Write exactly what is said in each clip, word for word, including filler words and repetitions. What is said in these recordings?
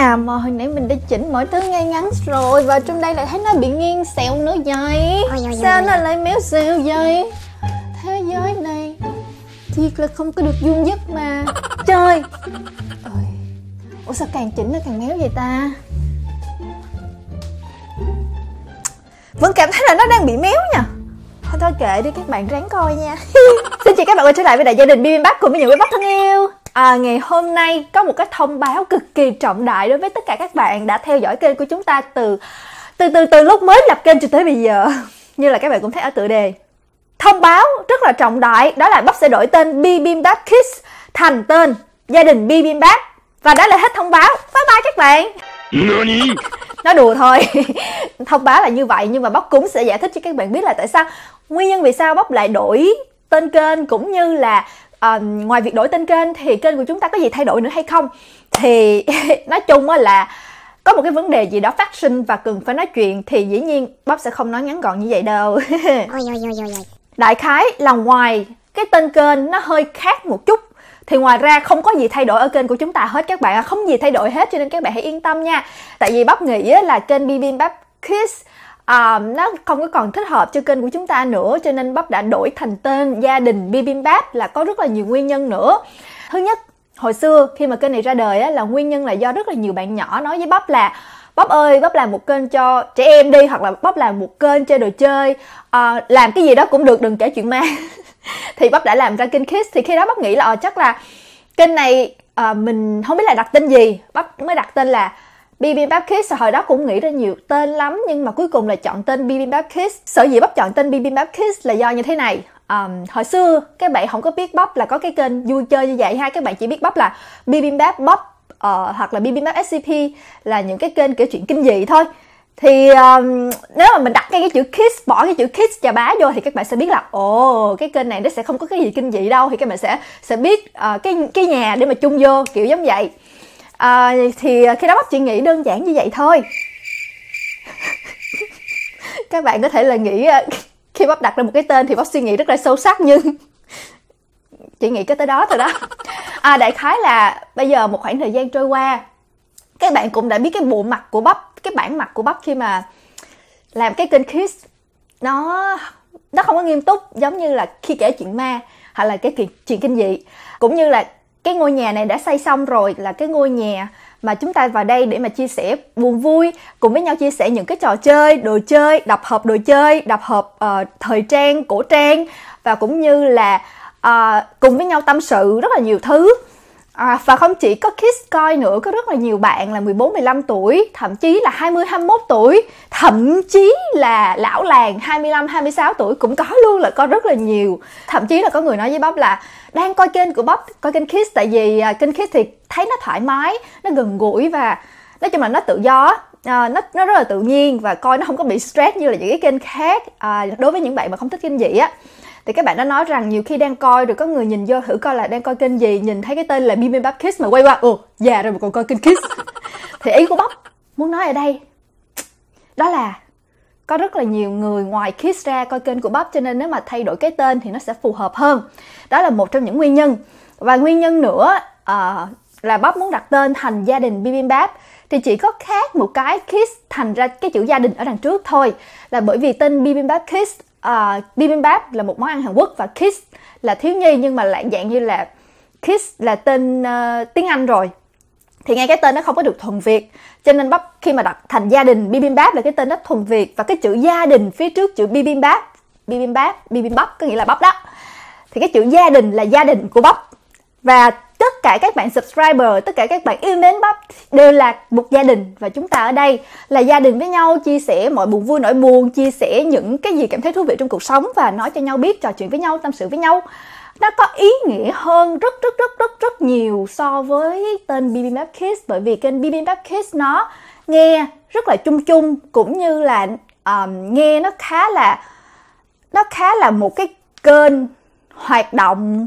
nào mà hồi nãy mình đã chỉnh mọi thứ ngay ngắn rồi, và trong đây lại thấy nó bị nghiêng xẹo nữa vậy? Sao nó lại méo xẹo vậy? Thế giới này thiệt là không có được vuông vức mà. Trời ơi, ủa sao càng chỉnh nó càng méo vậy ta? Vẫn cảm thấy là nó đang bị méo nha. Thôi thôi kệ đi, các bạn ráng coi nha. Xin chào các bạn quay trở lại với Đại Gia Đình Bibimbap cùng với những quý bác thân yêu. À, ngày hôm nay có một cái thông báo cực kỳ trọng đại đối với tất cả các bạn đã theo dõi kênh của chúng ta từ từ từ từ lúc mới lập kênh cho tới bây giờ. Như là các bạn cũng thấy ở tựa đề. Thông báo rất là trọng đại, đó là Bắp sẽ đổi tên Bibimbap Kids thành tên Gia Đình Bibimbap. Và đó là hết thông báo. Bye bye các bạn. Nói đùa thôi. Thông báo là như vậy, nhưng mà Bắp cũng sẽ giải thích cho các bạn biết là tại sao, nguyên nhân vì sao Bắp lại đổi tên kênh, cũng như là uh, ngoài việc đổi tên kênh thì kênh của chúng ta có gì thay đổi nữa hay không. Thì nói chung là có một cái vấn đề gì đó phát sinh và cần phải nói chuyện, thì dĩ nhiên Bắp sẽ không nói ngắn gọn như vậy đâu. Đại khái là ngoài cái tên kênh nó hơi khác một chút, thì ngoài ra không có gì thay đổi ở kênh của chúng ta hết các bạn ạ. Không gì thay đổi hết, cho nên các bạn hãy yên tâm nha. Tại vì Bắp nghĩ là kênh Bibimbap Kids à, nó không có còn thích hợp cho kênh của chúng ta nữa, cho nên Bắp đã đổi thành tên Gia Đình Bibimbap, là có rất là nhiều nguyên nhân nữa. Thứ nhất, hồi xưa khi mà kênh này ra đời á, là nguyên nhân là do rất là nhiều bạn nhỏ nói với Bắp là Bắp ơi, Bắp làm một kênh cho trẻ em đi, hoặc là Bắp làm một kênh chơi đồ chơi, à, làm cái gì đó cũng được, đừng kể chuyện ma. Thì Bắp đã làm ra kênh Kids. Thì khi đó Bắp nghĩ là à, chắc là kênh này à, mình không biết là đặt tên gì, Bắp mới đặt tên là Bibimbap Kids. Hồi đó cũng nghĩ ra nhiều tên lắm, nhưng mà cuối cùng là chọn tên Bibimbap Kids. Sở dĩ Bắp chọn tên Bibimbap Kids là do như thế này. À, hồi xưa các bạn không có biết Bắp là có cái kênh vui chơi như vậy ha, các bạn chỉ biết Bắp là Bibimbap Bắp uh, hoặc là Bibimbap ét xê pê, là những cái kênh kể chuyện kinh dị thôi. Thì um, nếu mà mình đặt ngay cái chữ Kids, bỏ cái chữ Kids chà bá vô, thì các bạn sẽ biết là ồ, cái kênh này nó sẽ không có cái gì kinh dị đâu. Thì các bạn sẽ sẽ biết uh, cái cái nhà để mà chung vô, kiểu giống vậy. uh, Thì khi đó Bắp chỉ nghĩ đơn giản như vậy thôi. Các bạn có thể là nghĩ uh, khi Bắp đặt ra một cái tên thì Bắp suy nghĩ rất là sâu sắc, nhưng chỉ nghĩ cái tới đó thôi đó. À, đại khái là bây giờ một khoảng thời gian trôi qua, các bạn cũng đã biết cái bộ mặt của Bắp, cái bản mặt của Bắp khi mà làm cái kênh Kids. Nó nó không có nghiêm túc giống như là khi kể chuyện ma hoặc là cái chuyện kinh dị. Cũng như là cái ngôi nhà này đã xây xong rồi, là cái ngôi nhà mà chúng ta vào đây để mà chia sẻ buồn vui, cùng với nhau chia sẻ những cái trò chơi, đồ chơi, đập hộp đồ chơi, đập hộp uh, thời trang, cổ trang, và cũng như là uh, cùng với nhau tâm sự rất là nhiều thứ. À, và không chỉ có Kids coi nữa, có rất là nhiều bạn là mười bốn, mười lăm tuổi, thậm chí là hai mươi, hai mươi mốt tuổi, thậm chí là lão làng hai mươi lăm, hai mươi sáu tuổi cũng có luôn, là có rất là nhiều. Thậm chí là có người nói với Bắp là đang coi kênh của Bắp, coi kênh Kids, tại vì uh, kênh Kids thì thấy nó thoải mái, nó gần gũi, và nói chung là nó tự do, uh, nó, nó rất là tự nhiên, và coi nó không có bị stress như là những cái kênh khác. Uh, đối với những bạn mà không thích kinh dị á, thì các bạn đã nói rằng nhiều khi đang coi rồi có người nhìn vô thử coi là đang coi kênh gì, nhìn thấy cái tên là Bibimbap Kids mà quay qua, ồ, già rồi mà còn coi kênh Kids. Thì ý của Bắp muốn nói ở đây đó là có rất là nhiều người ngoài Kids ra coi kênh của Bắp, cho nên nếu mà thay đổi cái tên thì nó sẽ phù hợp hơn. Đó là một trong những nguyên nhân. Và nguyên nhân nữa uh, là Bắp muốn đặt tên thành Gia Đình Bibimbap, thì chỉ có khác một cái Kids thành ra cái chữ gia đình ở đằng trước thôi, là bởi vì tên Bibimbap Kids, Uh, Bibimbap là một món ăn Hàn Quốc và Kids là thiếu nhi, nhưng mà lại dạng như là Kids là tên uh, tiếng Anh rồi, thì ngay cái tên nó không có được thuần Việt, cho nên Bắp khi mà đặt thành Gia Đình Bibimbap là cái tên nó thuần Việt, và cái chữ gia đình phía trước chữ Bibimbap, Bibimbap, Bibimbap có nghĩa là Bắp đó, thì cái chữ gia đình là gia đình của Bắp. Và tất cả các bạn subscriber, tất cả các bạn yêu mến Bắp đều là một gia đình, và chúng ta ở đây là gia đình với nhau, chia sẻ mọi buồn vui nỗi buồn, chia sẻ những cái gì cảm thấy thú vị trong cuộc sống, và nói cho nhau biết, trò chuyện với nhau, tâm sự với nhau. Nó có ý nghĩa hơn rất rất rất rất rất nhiều so với tên Bibimbap Kids, bởi vì kênh Bibimbap Kids nó nghe rất là chung chung, cũng như là um, nghe nó khá là nó khá là một cái kênh hoạt động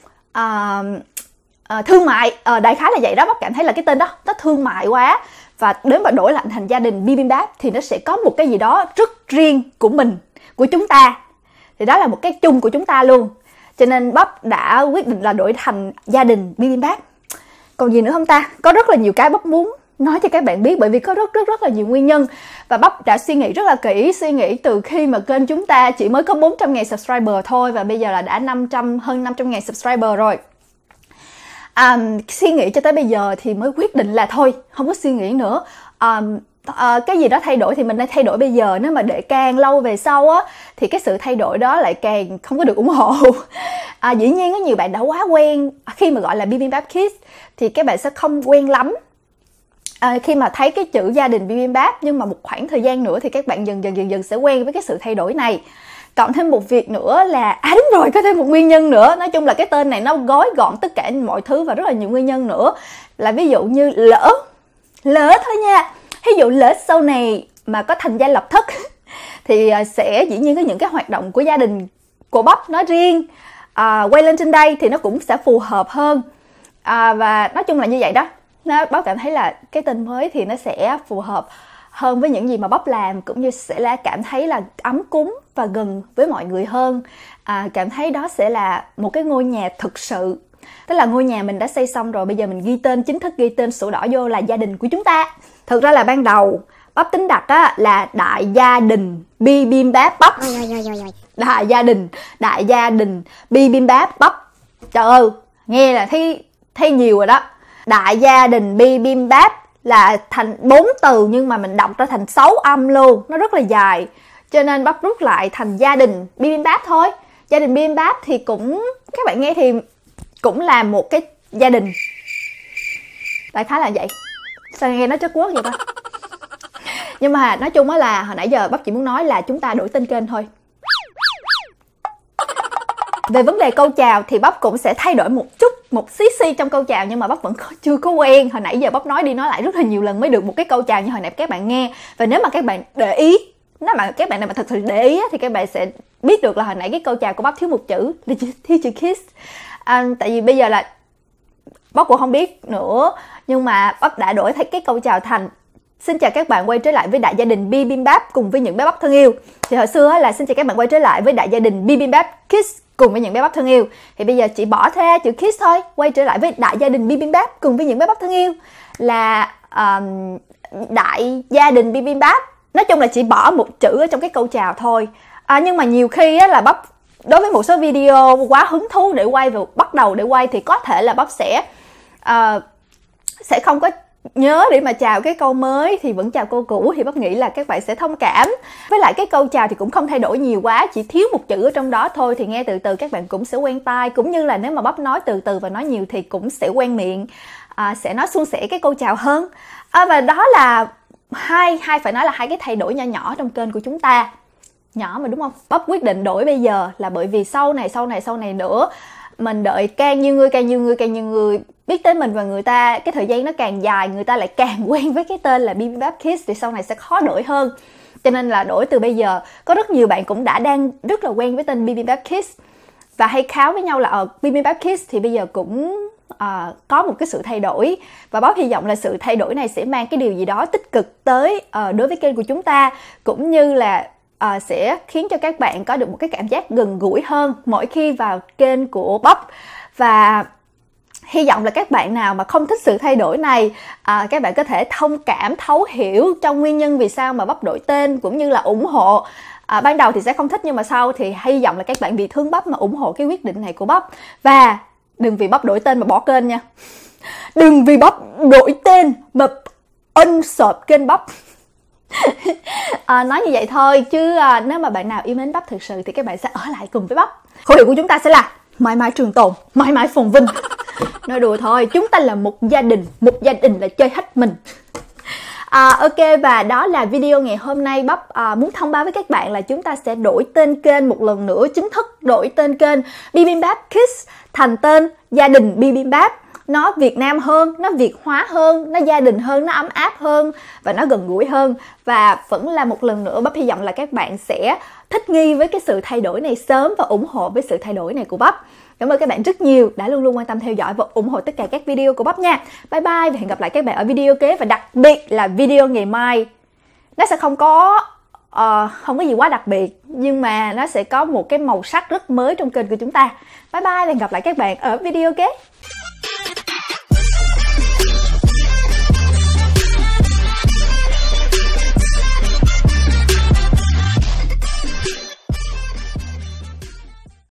uh, uh, thương mại, uh, đại khái là vậy đó. Bắp cảm thấy là cái tên đó nó thương mại quá, và nếu mà đổi lại thành Gia Đình Bibimbap thì nó sẽ có một cái gì đó rất riêng của mình, của chúng ta, thì đó là một cái chung của chúng ta luôn. Cho nên Bắp đã quyết định là đổi thành Gia Đình Bibimbap. Còn gì nữa không ta? Có rất là nhiều cái Bắp muốn nói cho các bạn biết, bởi vì có rất rất rất là nhiều nguyên nhân. Và Bắp đã suy nghĩ rất là kỹ, suy nghĩ từ khi mà kênh chúng ta chỉ mới có bốn trăm ngàn subscriber thôi, và bây giờ là đã năm trăm, hơn năm trăm ngàn subscriber rồi. À, suy nghĩ cho tới bây giờ thì mới quyết định là thôi, không có suy nghĩ nữa. À, à, cái gì đó thay đổi thì mình nên thay đổi bây giờ. Nếu mà để càng lâu về sau á, thì cái sự thay đổi đó lại càng không có được ủng hộ. À, dĩ nhiên có nhiều bạn đã quá quen khi mà gọi là Bibimbap Kids thì các bạn sẽ không quen lắm. À, khi mà thấy cái chữ gia đình Bibimbap, nhưng mà một khoảng thời gian nữa thì các bạn dần dần dần dần sẽ quen với cái sự thay đổi này. Cộng thêm một việc nữa là, à đúng rồi, có thêm một nguyên nhân nữa. Nói chung là cái tên này nó gói gọn tất cả mọi thứ và rất là nhiều nguyên nhân nữa. Là ví dụ như lỡ, lỡ thôi nha, ví dụ lỡ sau này mà có thành gia lập thất thì sẽ dĩ nhiên có những cái hoạt động của gia đình của Bắp nói riêng à, quay lên trên đây thì nó cũng sẽ phù hợp hơn. À, và nói chung là như vậy đó. Nó, Bắp cảm thấy là cái tên mới thì nó sẽ phù hợp hơn với những gì mà Bắp làm, cũng như sẽ là cảm thấy là ấm cúng và gần với mọi người hơn. À, cảm thấy đó sẽ là một cái ngôi nhà thực sự. Tức là ngôi nhà mình đã xây xong rồi, bây giờ mình ghi tên, chính thức ghi tên sổ đỏ vô là gia đình của chúng ta. Thực ra là ban đầu Bắp tính đặt á, là đại gia đình Bibimbap Bắp. Đại gia đình, đại gia đình Bibimbap Bắp. Trời ơi, nghe là thấy, thấy nhiều rồi đó. Đại gia đình Bibimbap là thành bốn từ nhưng mà mình đọc ra thành sáu âm luôn, nó rất là dài. Cho nên Bắp rút lại thành gia đình Bibimbap thôi. Gia đình Bibimbap thì cũng, các bạn nghe thì cũng là một cái gia đình. Đại khái là vậy. Sao nghe nó chất quốc vậy ta? Nhưng mà nói chung á là hồi nãy giờ Bắp chỉ muốn nói là chúng ta đổi tên kênh thôi. Về vấn đề câu chào thì Bắp cũng sẽ thay đổi một chút, một xí xí trong câu chào, nhưng mà Bắp vẫn chưa có quen. Hồi nãy giờ Bắp nói đi nói lại rất là nhiều lần mới được một cái câu chào như hồi nãy các bạn nghe. Và nếu mà các bạn để ý, nếu mà các bạn nào mà thật sự để ý thì các bạn sẽ biết được là hồi nãy cái câu chào của Bắp thiếu một chữ, là thiếu chữ kiss. À, tại vì bây giờ là Bắp cũng không biết nữa, nhưng mà Bắp đã đổi thay cái câu chào thành xin chào các bạn quay trở lại với đại gia đình Bibimbap cùng với những bé Bắp thân yêu. Thì hồi xưa là xin chào các bạn quay trở lại với đại gia đình Bibimbap Kids cùng với những bé Bắp thân yêu. Thì bây giờ chỉ bỏ thêm chữ Kids thôi, quay trở lại với đại gia đình Bibimbap cùng với những bé Bắp thân yêu là um, đại gia đình Bibimbap. Nói chung là chỉ bỏ một chữ ở trong cái câu chào thôi. À, nhưng mà nhiều khi á, là Bắp đối với một số video quá hứng thú để quay và bắt đầu để quay thì có thể là Bắp sẽ uh, sẽ không có nhớ để mà chào cái câu mới thì vẫn chào câu cũ, thì Bắp nghĩ là các bạn sẽ thông cảm. Với lại cái câu chào thì cũng không thay đổi nhiều quá, chỉ thiếu một chữ ở trong đó thôi, thì nghe từ từ các bạn cũng sẽ quen tai. Cũng như là nếu mà Bắp nói từ từ và nói nhiều thì cũng sẽ quen miệng, à, sẽ nói suôn sẻ cái câu chào hơn. À, và đó là hai, hai phải nói là hai cái thay đổi nhỏ nhỏ trong kênh của chúng ta. Nhỏ mà đúng không? Bắp quyết định đổi bây giờ là bởi vì sau này, sau này, sau này nữa mình đợi càng nhiều người, càng nhiều người, càng nhiều người biết tới mình, và người ta, cái thời gian nó càng dài, người ta lại càng quen với cái tên là Bibimbap Kids, thì sau này sẽ khó đổi hơn. Cho nên là đổi từ bây giờ. Có rất nhiều bạn cũng đã đang rất là quen với tên Bibimbap Kids và hay kháo với nhau là ở Bibimbap Kids thì bây giờ cũng à, có một cái sự thay đổi. Và Bắp hy vọng là sự thay đổi này sẽ mang cái điều gì đó tích cực tới à, đối với kênh của chúng ta, cũng như là À, sẽ khiến cho các bạn có được một cái cảm giác gần gũi hơn mỗi khi vào kênh của Bắp. Và hy vọng là các bạn nào mà không thích sự thay đổi này, à, các bạn có thể thông cảm, thấu hiểu trong nguyên nhân vì sao mà Bắp đổi tên, cũng như là ủng hộ. À, ban đầu thì sẽ không thích, nhưng mà sau thì hy vọng là các bạn vì thương Bắp mà ủng hộ cái quyết định này của Bắp. Và đừng vì Bắp đổi tên mà bỏ kênh nha. Đừng vì Bắp đổi tên mà unsub kênh Bắp. À, nói như vậy thôi chứ à, nếu mà bạn nào yêu mến Bắp thực sự thì các bạn sẽ ở lại cùng với Bắp. Khẩu hiệu của chúng ta sẽ là mãi mãi trường tồn, mãi mãi phồn vinh. Nói đùa thôi, chúng ta là một gia đình, một gia đình là chơi hết mình. À, ok, và đó là video ngày hôm nay. Bắp à, muốn thông báo với các bạn là chúng ta sẽ đổi tên kênh một lần nữa, chính thức đổi tên kênh Bibimbap Kids thành tên gia đình Bibimbap. Nó Việt Nam hơn, nó Việt hóa hơn, nó gia đình hơn, nó ấm áp hơn và nó gần gũi hơn. Và vẫn là một lần nữa Bắp hy vọng là các bạn sẽ thích nghi với cái sự thay đổi này sớm và ủng hộ với sự thay đổi này của Bắp. Cảm ơn các bạn rất nhiều đã luôn luôn quan tâm theo dõi và ủng hộ tất cả các video của Bắp nha. Bye bye và hẹn gặp lại các bạn ở video kế, và đặc biệt là video ngày mai. Nó sẽ không có uh, không có gì quá đặc biệt, nhưng mà nó sẽ có một cái màu sắc rất mới trong kênh của chúng ta. Bye bye và hẹn gặp lại các bạn ở video kế.